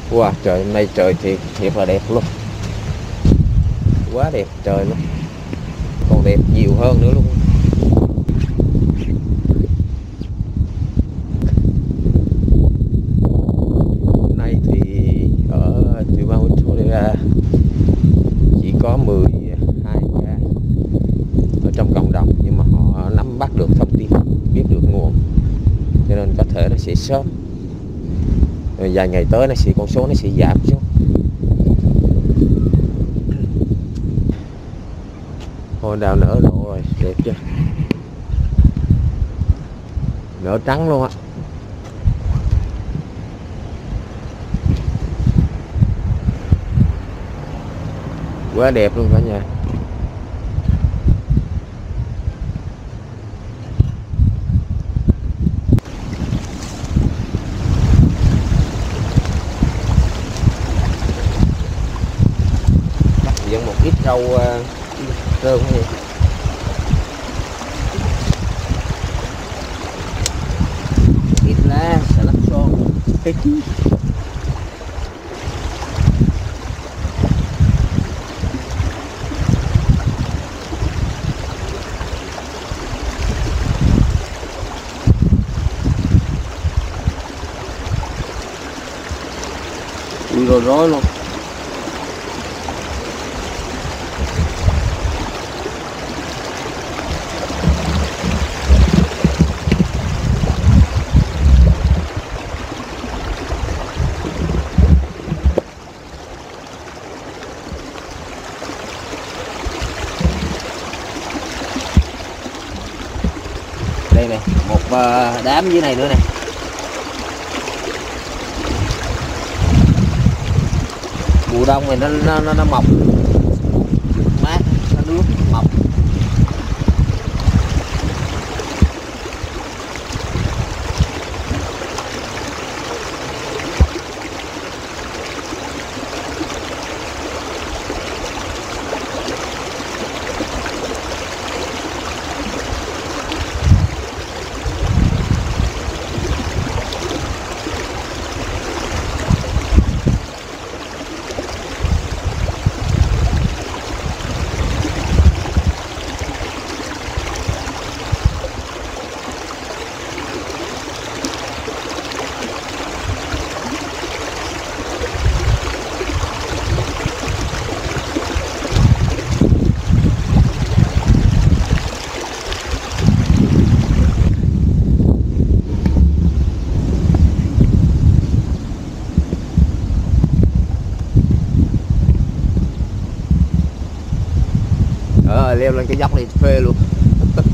Wow, trời hôm nay trời thiệt thiệt là đẹp luôn, quá đẹp trời luôn, còn đẹp nhiều hơn nữa luôn. Hôm nay thì ở tiểu bang Victoria chỉ có 12 ca ở trong cộng đồng, nhưng mà họ nắm bắt được thông tin, biết được nguồn, cho nên có thể nó sẽ sớm. Rồi vài ngày tới con số nó sẽ giảm xuống. Hoa đào nở rộ rồi, đẹp chưa, nở trắng luôn á. Quá đẹp luôn cả nhà. Dân một ít rau rơm hay ít lá xà lách son cái chứ. Rồi rối luôn. Đây này, một đám dưới này nữa này. Mùa đông này nó mọc mát, nó nước mọc. Leo lên cái dốc này phê luôn.